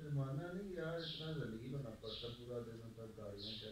फिर मानना नहीं यार, इतना जलील होना पड़ता पूरा दिन, मतलब गाड़ियाँ